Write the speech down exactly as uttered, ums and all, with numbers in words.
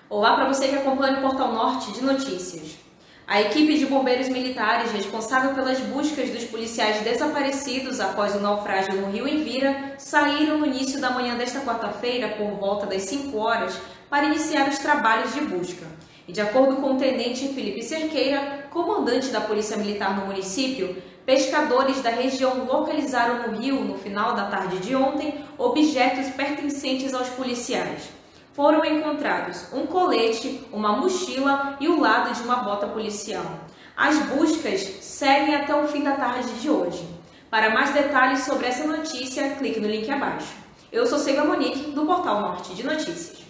Olá para você que acompanha o Portal Norte de Notícias. A equipe de bombeiros militares responsável pelas buscas dos policiais desaparecidos após o naufrágio no rio Envira saíram no início da manhã desta quarta-feira, por volta das cinco horas, para iniciar os trabalhos de busca. E de acordo com o tenente Felipe Cerqueira, comandante da Polícia Militar no município, pescadores da região localizaram no rio, no final da tarde de ontem, objetos pertencentes aos policiais. Foram encontrados um colete, uma mochila e o lado de uma bota policial. As buscas seguem até o fim da tarde de hoje. Para mais detalhes sobre essa notícia, clique no link abaixo. Eu sou Seiva Monique, do Portal Norte de Notícias.